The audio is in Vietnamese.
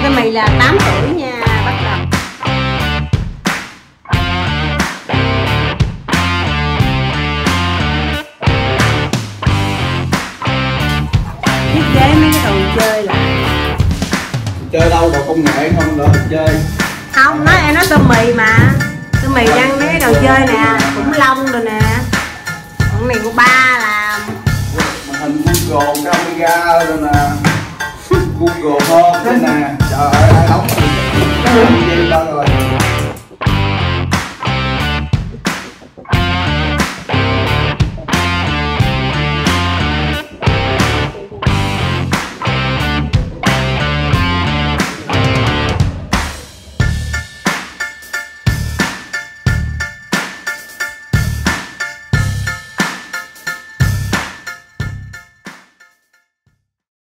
Tên Mì là 8 tuổi nha, bắt đầu. Thiết kế mấy cái đồ chơi lại. Chơi đâu, đồ công nghệ không, đồ chơi. Không, nói em nói Tên Mì mà. Tên Mì đăng mấy cái đồ chơi nè, khủng long rồi nè. Còn này của ba làm. Màn hình Google camera rồi nè. Google Home nữa nè. Trời ơi, ai đóng gì đâu rồi.